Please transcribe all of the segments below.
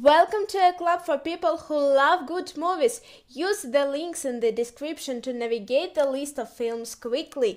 Welcome to a club for people who love good movies. Use the links in the description to navigate the list of films quickly.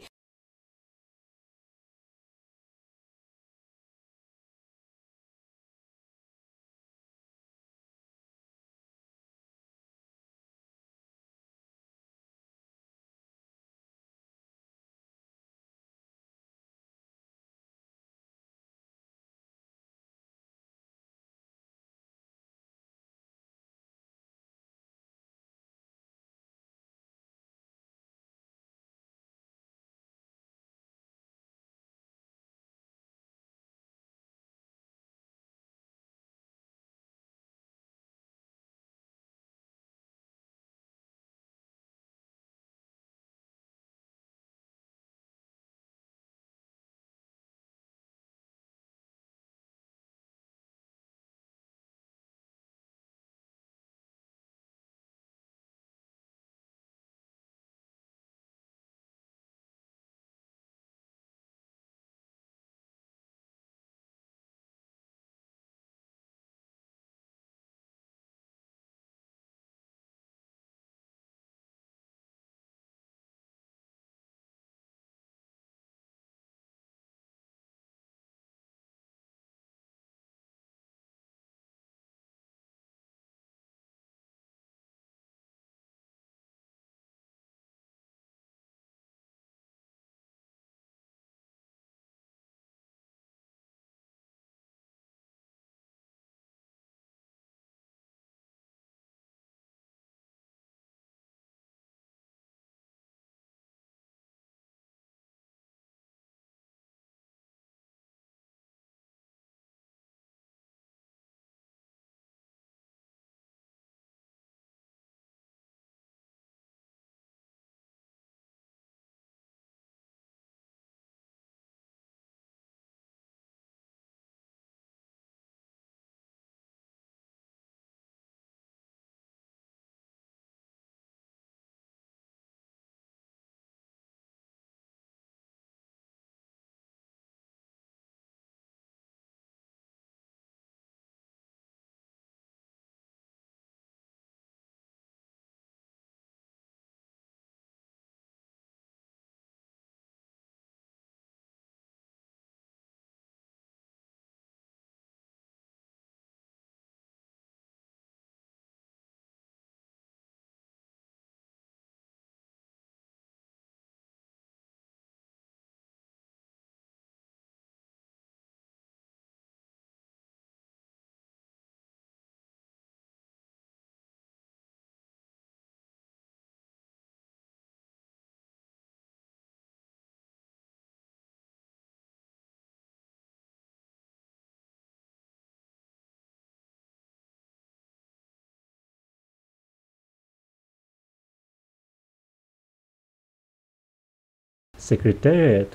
Secretariat.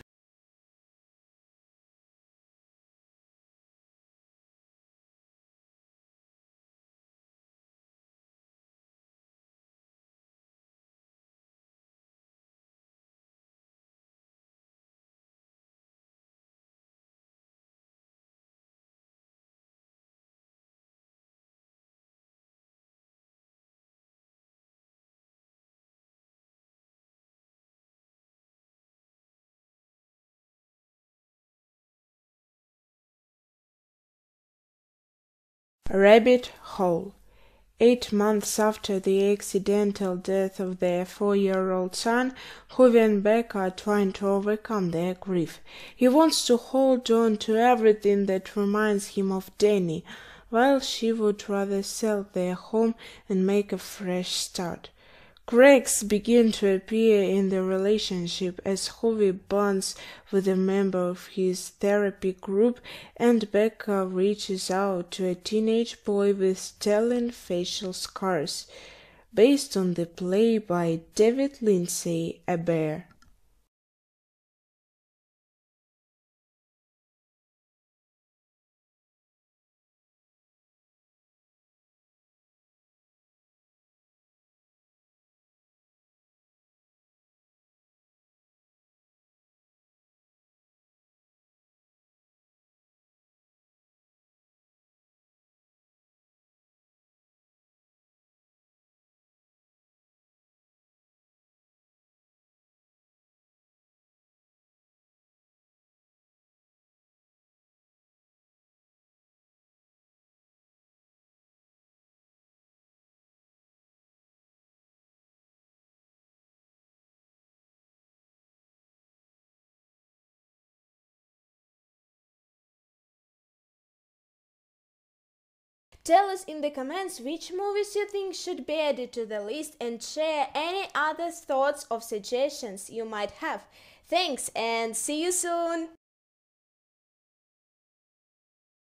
Rabbit Hole. 8 months after the accidental death of their 4-year-old son, Hoovy and Becca are trying to overcome their grief. He wants to hold on to everything that reminds him of Danny, while she would rather sell their home and make a fresh start. Cracks begin to appear in the relationship as Hoovy bonds with a member of his therapy group and Becca reaches out to a teenage boy with telling facial scars, based on the play by David Lindsay Abaire. Tell us in the comments which movies you think should be added to the list and share any other thoughts or suggestions you might have. Thanks and see you soon!